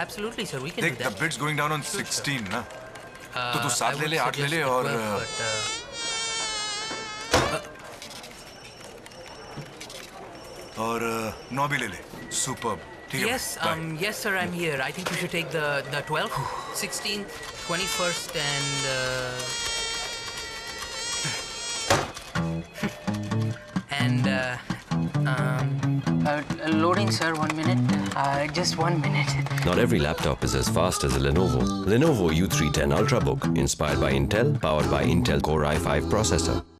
Absolutely, sir. We can do देख, that. the bid's going down on 16 ना. तो तू 7 ले ले, 8 ले ले और 9 भी ले ले. Superb. Yes, yes, sir. I'm here. I think you should take the 12th, 16th, 21st, and loading, sir. 1 minute. Just 1 minute. Not every laptop is as fast as a Lenovo. Lenovo U310 Ultrabook, inspired by Intel, powered by Intel Core i5 processor.